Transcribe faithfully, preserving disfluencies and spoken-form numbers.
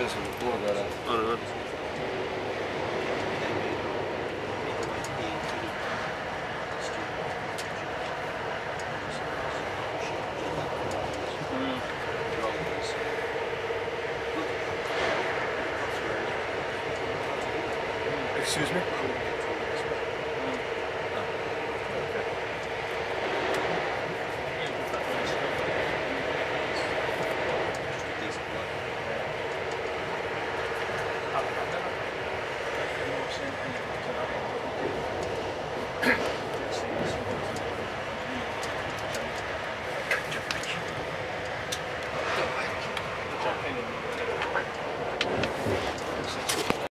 fist with the plug right out. I don't know. Excuse me?